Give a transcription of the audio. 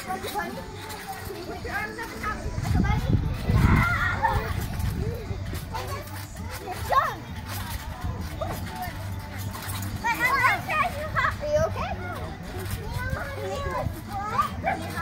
Like a bunny? Can you put your arms up and down like a bunny? Jump! Are you okay?